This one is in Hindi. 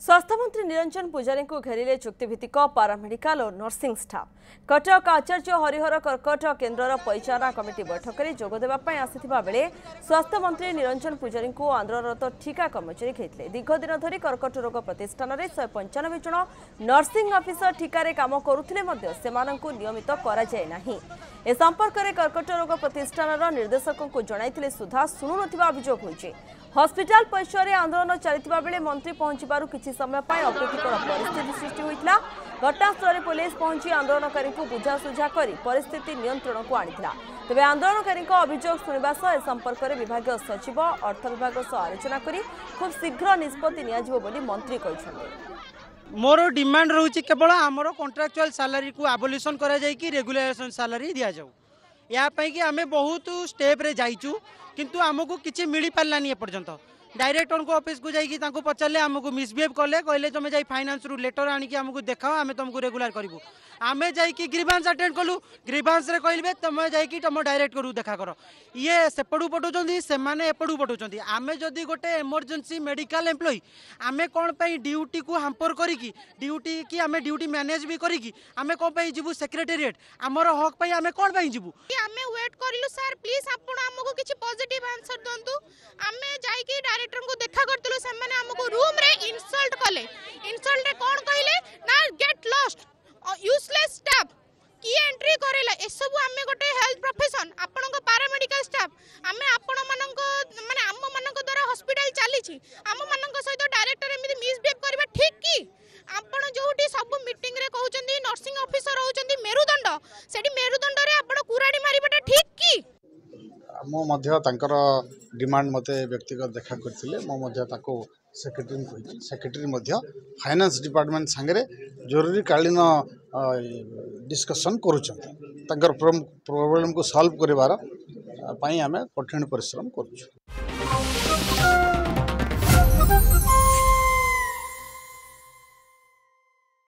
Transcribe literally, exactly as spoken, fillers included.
स्वास्थ्य मंत्री निरंजन पुजारी को घेरिले चुक्तिभित्तिक पारामेडिकल और नर्सिंग स्टाफ। कटक आचार्य हरिहर कर्कट केन्द्र परिचालना कमिटी बैठक में जोगदेवाई आसीथिबा बेले स्वास्थ्य मंत्री निरंजन पुजारी को आंदोलनरत ठिका कर्मचारी घेते दीर्घ दिन धरी कर्कट रोग प्रतिष्ठान में शहे पंचानबे जन नर्सिंग अफिसर ठिकार काम करुले नियमित कराई। ए संपर्क में कर्कट रोग प्रतिष्ठान निर्देशकों को जणाइथिले सुधा शुणु नथिबा अभियोग होइछि। हॉस्पिटल परिसर में आंदोलन चलता बेले मंत्री पहुंचबारु किछि समय पाई अप्रीतिकर परिस्थिति सृष्टि होइतिला। घटनास्थल में पुलिस पहुंची आंदोलनकारी को बुझासुझा कर परिस्थिति नियंत्रण को आनिथिला। तेबे आंदोलनकारी अभियोग शुणा सह ए संपर्क में विभाग सचिव अर्थ विभाग सह आलोचना करी खूब शीघ्र निष्पत्ति नियाजिबो बोली मंत्री कहिसथि। मोर डिमांड रहुछि केवल आमर कॉन्ट्रैक्चुअल सैलरी को एबोलिशन करा जाय कि रेगुलेशन सैलरी दिया जाऊ। या पई कि आमे बहुत स्टेप रे जाइचु किंतु आमको किछि मिली पारलानी ए पर्यंत। डायरेक्ट उनको ऑफिस को जाइए तांको पचारे आमको मिसबिहेव कले कहले तुम जाई फाइनेंस रु लेटर आनिकी आमको देखाओ आमे तुमको रेगुलर करिवु। आमे जाइकी ग्रीवांस अटेंड कलु ग्रीवांस रे कहले तुम जाइकी तुम डायरेक्ट करू देखा कर ये सेपड़ू पठाउछंती से माने एपड़ू पठाउछंती। आमे जदी गोटे इमरजेंसी मेडिकल एम्प्लॉय आमे कोन पई ड्यूटी को हैम्पर करिकी ड्यूटी की आमे ड्यूटी मैनेज भी करिकी आमे कोन पई जिवु सेक्रेटेरिएट हमर हक पई आमे कोन पई जिवु। आमे वेट करिलु सर प्लीज आपण हमको किछि पॉजिटिव आंसर दंतु। आमे जाइकी डायरेक्टर को देखा करतलु से माने हमको रूम रे इंसल्ट कले। इंसल्ट रे कोन कहले ना गेट लॉस्ट यूजलेस स्टाफ की एंट्री करेला ए सब आमे गोटे हेल्थ प्रोफेशन आपण को पैरामेडिकल स्टाफ आमे आपण मानक माने हम मानक द्वारा हॉस्पिटल चली छी हम मानक सहित डायरेक्टर एमिति मिसबिहेव करबा ठीक की। आपण जोटी सब मीटिंग रे कहउचंदी नर्सिंग ऑफिसर होउचंदी मेरुदंड सेठी मेरुदंड रे आपण कुराडी मारिबाटा ठीक की। मो मध्य तांकर डिमांड मते व्यक्तिगत देखा करथिले मो मध्य ताको सेक्रेटरी कहि सेक्रेटरी मध्य फाइनेंस डिपार्टमेंट संगे जरूरी कालीन डिस्कशन करूछन तांकर प्रॉब्लम को सॉल्व करिवार पई हमें कठिन परिश्रम करूछु।